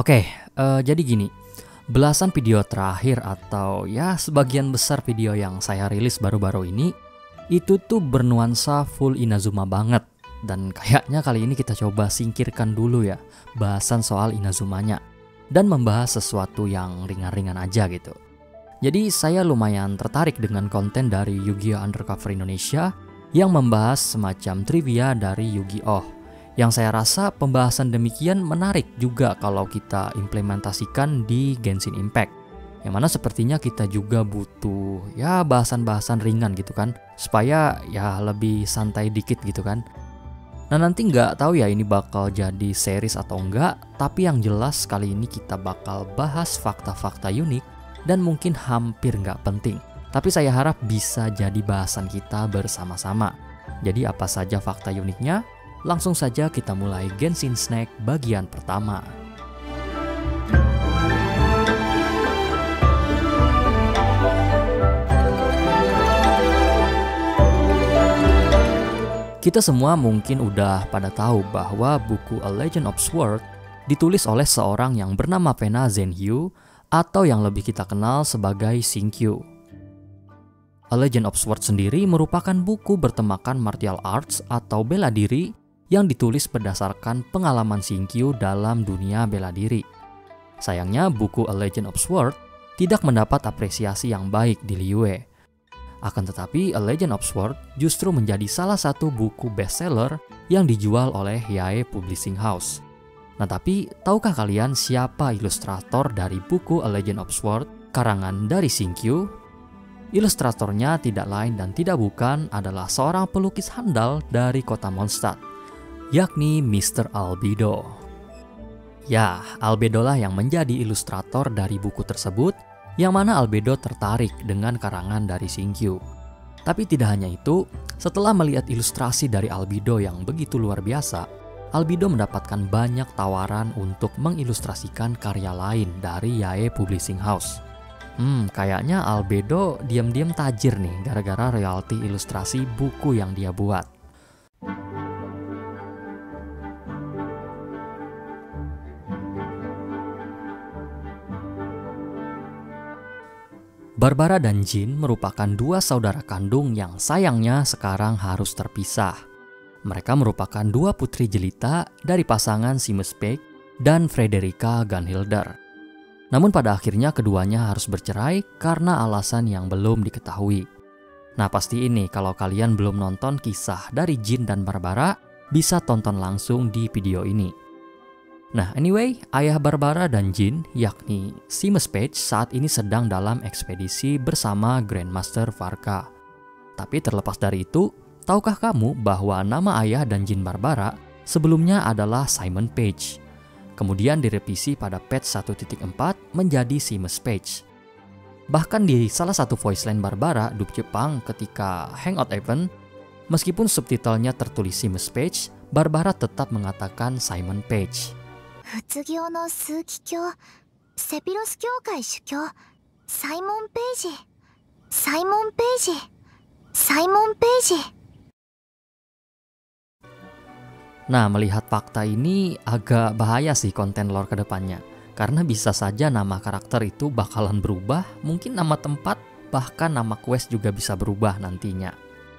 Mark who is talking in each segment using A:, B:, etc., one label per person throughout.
A: Jadi gini, belasan video terakhir atau ya sebagian besar video yang saya rilis baru-baru ini itu tuh bernuansa full Inazuma banget. Dan kayaknya kali ini kita coba singkirkan dulu ya bahasan soal Inazumanya dan membahas sesuatu yang ringan-ringan aja gitu. Jadi saya lumayan tertarik dengan konten dari Yu-Gi-Oh! Undercover Indonesia yang membahas semacam trivia dari Yu-Gi-Oh! Yang saya rasa pembahasan demikian menarik juga kalau kita implementasikan di Genshin Impact. Yang mana sepertinya kita juga butuh ya bahasan-bahasan ringan gitu kan, supaya ya lebih santai dikit gitu kan. Nah nanti nggak tahu ya ini bakal jadi series atau enggak, tapi yang jelas kali ini kita bakal bahas fakta-fakta unik dan mungkin hampir nggak penting. Tapi saya harap bisa jadi bahasan kita bersama-sama. Jadi apa saja fakta uniknya? Langsung saja kita mulai Genshin Snack bagian pertama. Kita semua mungkin udah pada tahu bahwa buku A Legend of Sword ditulis oleh seorang yang bernama Pena Zenhyu atau yang lebih kita kenal sebagai Xingqiu. A Legend of Sword sendiri merupakan buku bertemakan martial arts atau bela diri yang ditulis berdasarkan pengalaman Xingqiu dalam dunia bela diri. Sayangnya buku A Legend of Sword tidak mendapat apresiasi yang baik di Liyue. Akan tetapi, A Legend of Sword justru menjadi salah satu buku bestseller yang dijual oleh Yae Publishing House. Nah tapi, tahukah kalian siapa ilustrator dari buku A Legend of Sword karangan dari Xingqiu? Ilustratornya tidak lain dan tidak bukan adalah seorang pelukis handal dari kota Mondstadt, yakni Mr. Albedo. Ya, Albedo lah yang menjadi ilustrator dari buku tersebut, yang mana Albedo tertarik dengan karangan dari Xingqiu. Tapi tidak hanya itu, setelah melihat ilustrasi dari Albedo yang begitu luar biasa, Albedo mendapatkan banyak tawaran untuk mengilustrasikan karya lain dari Yae Publishing House. Kayaknya Albedo diam-diam tajir nih gara-gara royalti ilustrasi buku yang dia buat. Barbara dan Jin merupakan dua saudara kandung yang sayangnya sekarang harus terpisah. Mereka merupakan dua putri jelita dari pasangan Seamus Paik dan Frederica Gunhilder. Namun pada akhirnya keduanya harus bercerai karena alasan yang belum diketahui. Nah pasti ini kalau kalian belum nonton kisah dari Jin dan Barbara, bisa tonton langsung di video ini. Nah anyway, ayah Barbara dan Jin yakni Seamus Paik saat ini sedang dalam ekspedisi bersama Grandmaster Varka. Tapi terlepas dari itu, tahukah kamu bahwa nama ayah dan Jin Barbara sebelumnya adalah Simon Page. Kemudian direvisi pada patch 1.4 menjadi Seamus Page. Bahkan di salah satu voice line Barbara dub Jepang ketika Hangout Event, meskipun subtitlenya tertulis Seamus Page, Barbara tetap mengatakan Simon Page.
B: 仏業の枢機卿セピロス教会主教サイモン・ページサイモン・ページサイモン・ページ
A: Nah melihat fakta ini agak bahaya sih konten lore kedepannya, karena bisa saja nama karakter itu bakalan berubah, mungkin nama tempat bahkan nama quest juga bisa berubah nantinya.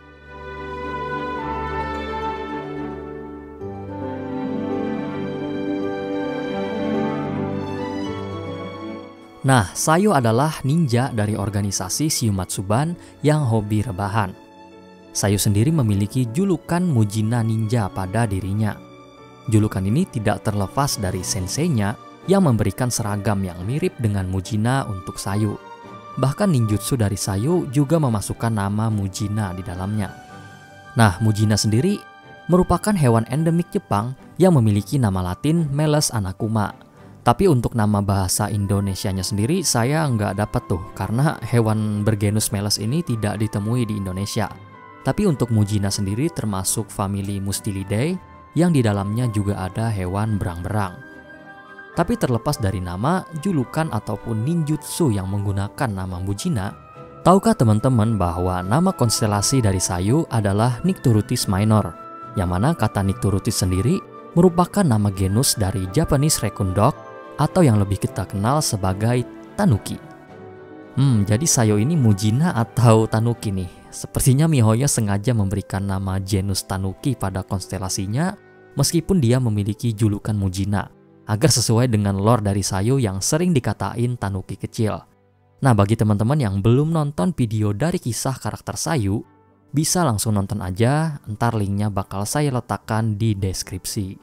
A: Nah, Sayo adalah ninja dari organisasi Shiumatsuban yang hobi rebahan. Sayo sendiri memiliki julukan Mujina Ninja pada dirinya. Julukan ini tidak terlepas dari senseinya yang memberikan seragam yang mirip dengan Mujina untuk Sayo. Bahkan ninjutsu dari Sayo juga memasukkan nama Mujina di dalamnya. Nah, Mujina sendiri merupakan hewan endemik Jepang yang memiliki nama latin Meles anakuma. Tapi untuk nama bahasa Indonesianya sendiri saya nggak dapat tuh, karena hewan bergenus Meles ini tidak ditemui di Indonesia. Tapi untuk Mujina sendiri termasuk famili Mustelidae yang di dalamnya juga ada hewan berang-berang. Tapi terlepas dari nama, julukan ataupun ninjutsu yang menggunakan nama Mujina, tahukah teman-teman bahwa nama konstelasi dari Sayo adalah Nycturutis Minor, yang mana kata Nycturutis sendiri merupakan nama genus dari Japanese Raccoon Dog atau yang lebih kita kenal sebagai tanuki. Jadi Sayo ini Mujina atau tanuki nih? Sepertinya MiHoYo sengaja memberikan nama genus tanuki pada konstelasinya meskipun dia memiliki julukan Mujina, agar sesuai dengan lore dari Sayo yang sering dikatain tanuki kecil. Nah, bagi teman-teman yang belum nonton video dari kisah karakter Sayo, bisa langsung nonton aja, ntar linknya bakal saya letakkan di deskripsi.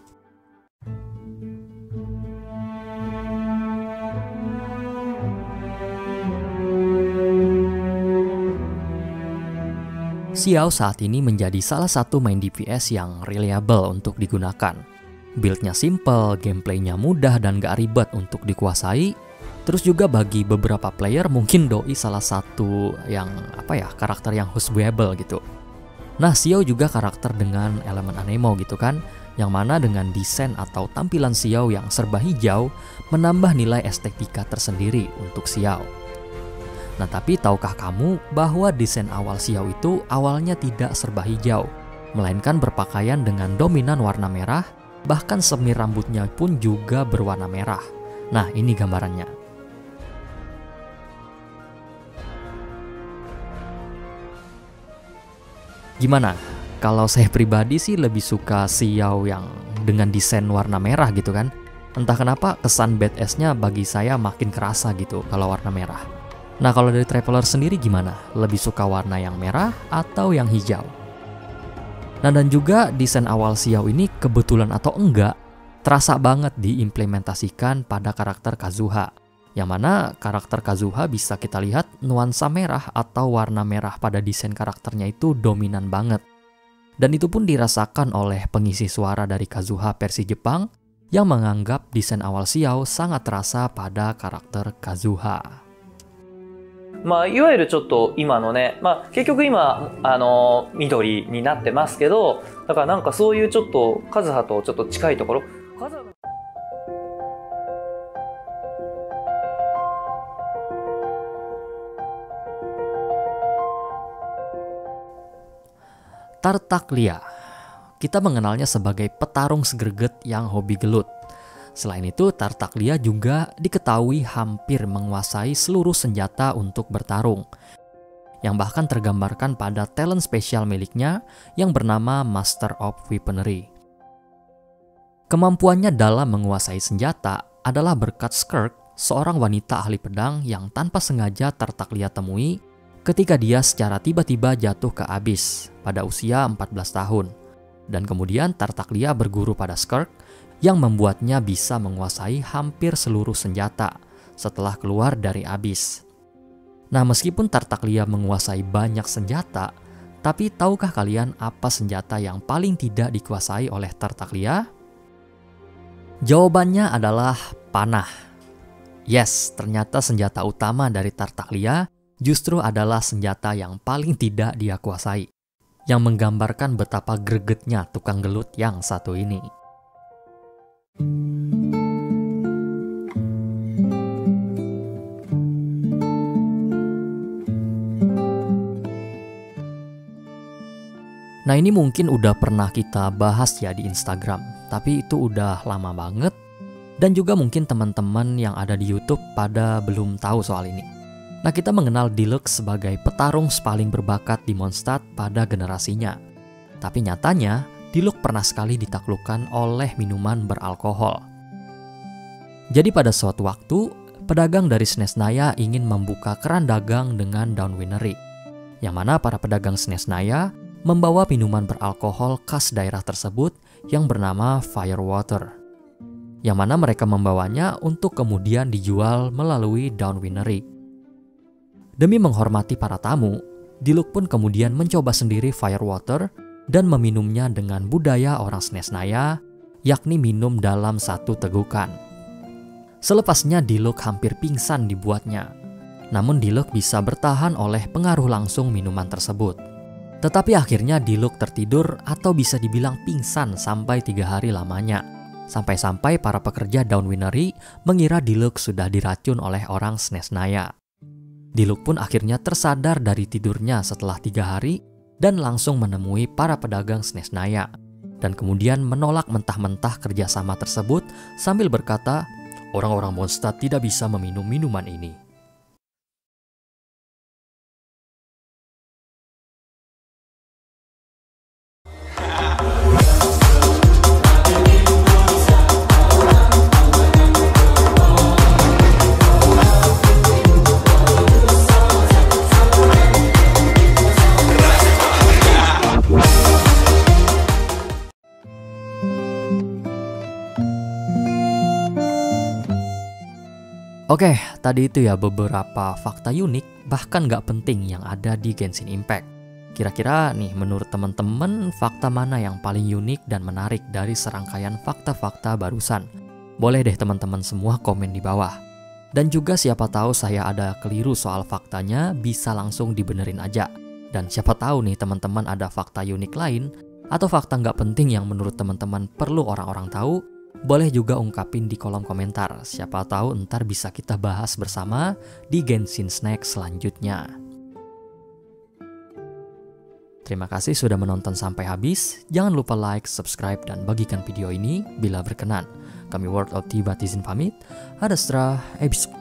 A: Xiao saat ini menjadi salah satu main DPS yang reliable untuk digunakan. Build-nya simple, gameplaynya mudah dan gak ribet untuk dikuasai. Terus juga bagi beberapa player mungkin doi salah satu yang karakter yang husbable gitu. Nah, Xiao juga karakter dengan elemen anemo gitu kan, yang mana dengan desain atau tampilan Xiao yang serba hijau menambah nilai estetika tersendiri untuk Xiao. Nah, tapi tahukah kamu bahwa desain awal Xiao itu awalnya tidak serba hijau, melainkan berpakaian dengan dominan warna merah, bahkan semir rambutnya pun juga berwarna merah. Nah, ini gambarannya. Gimana? Kalau saya pribadi sih lebih suka Xiao yang dengan desain warna merah gitu kan. Entah kenapa kesan badass-nya bagi saya makin kerasa gitu kalau warna merah. Nah, kalau dari Traveler sendiri gimana? Lebih suka warna yang merah atau yang hijau? Nah, dan juga desain awal Xiao ini kebetulan atau enggak terasa banget diimplementasikan pada karakter Kazuha. Yang mana karakter Kazuha bisa kita lihat nuansa merah atau warna merah pada desain karakternya itu dominan banget. Dan itu pun dirasakan oleh pengisi suara dari Kazuha versi Jepang yang menganggap desain awal Xiao sangat terasa pada karakter Kazuha.
C: いわゆるちょっと今のね、結局今緑になってますけど、だからなんかそういうちょっとカズハとちょっと近いところ、カズハの
A: Tartaglia. Kita mengenalnya sebagai petarung segreget yang hobi gelut. Selain itu, Tartaglia juga diketahui hampir menguasai seluruh senjata untuk bertarung, yang bahkan tergambarkan pada talent spesial miliknya yang bernama Master of Weaponry. Kemampuannya dalam menguasai senjata adalah berkat Skirk, seorang wanita ahli pedang yang tanpa sengaja Tartaglia temui ketika dia secara tiba-tiba jatuh ke abyss pada usia 14 tahun. Dan kemudian Tartaglia berguru pada Skirk yang membuatnya bisa menguasai hampir seluruh senjata setelah keluar dari abyss. Nah, meskipun Tartaglia menguasai banyak senjata, tapi tahukah kalian apa senjata yang paling tidak dikuasai oleh Tartaglia? Jawabannya adalah panah. Yes, ternyata senjata utama dari Tartaglia justru adalah senjata yang paling tidak dia kuasai, yang menggambarkan betapa gregetnya tukang gelut yang satu ini. Nah, ini mungkin udah pernah kita bahas ya di Instagram, tapi itu udah lama banget. Dan juga mungkin teman-teman yang ada di YouTube pada belum tahu soal ini. Nah, kita mengenal Diluc sebagai petarung paling berbakat di Mondstadt pada generasinya. Tapi nyatanya, Diluc pernah sekali ditaklukkan oleh minuman beralkohol. Jadi pada suatu waktu, pedagang dari Snezhnaya ingin membuka keran dagang dengan Dawn Winery, yang mana para pedagang Snezhnaya membawa minuman beralkohol khas daerah tersebut yang bernama Firewater, yang mana mereka membawanya untuk kemudian dijual melalui Dawn Winery. Demi menghormati para tamu, Diluc pun kemudian mencoba sendiri Firewater dan meminumnya dengan budaya orang Snezhnaya, yakni minum dalam satu tegukan. Selepasnya Diluc hampir pingsan dibuatnya, namun Diluc bisa bertahan oleh pengaruh langsung minuman tersebut. Tetapi akhirnya Diluc tertidur atau bisa dibilang pingsan sampai 3 hari lamanya. Sampai-sampai para pekerja Dawn Winery mengira Diluc sudah diracun oleh orang Snezhnaya. Diluc pun akhirnya tersadar dari tidurnya setelah 3 hari dan langsung menemui para pedagang Snezhnaya dan kemudian menolak mentah-mentah kerjasama tersebut sambil berkata, orang-orang Mondstadt tidak bisa meminum minuman ini. Oke, tadi itu ya beberapa fakta unik bahkan nggak penting yang ada di Genshin Impact. Kira-kira nih menurut teman-teman fakta mana yang paling unik dan menarik dari serangkaian fakta-fakta barusan? Boleh deh teman-teman semua komen di bawah. Dan juga siapa tahu saya ada keliru soal faktanya bisa langsung dibenerin aja. Dan siapa tahu nih teman-teman ada fakta unik lain atau fakta nggak penting yang menurut teman-teman perlu orang-orang tahu. Boleh juga ungkapin di kolom komentar, siapa tahu ntar bisa kita bahas bersama di Genshin Snack selanjutnya. Terima kasih sudah menonton sampai habis, jangan lupa like, subscribe, dan bagikan video ini bila berkenan. Kami World of Tea Batizin pamit, Adastra, Ebisu.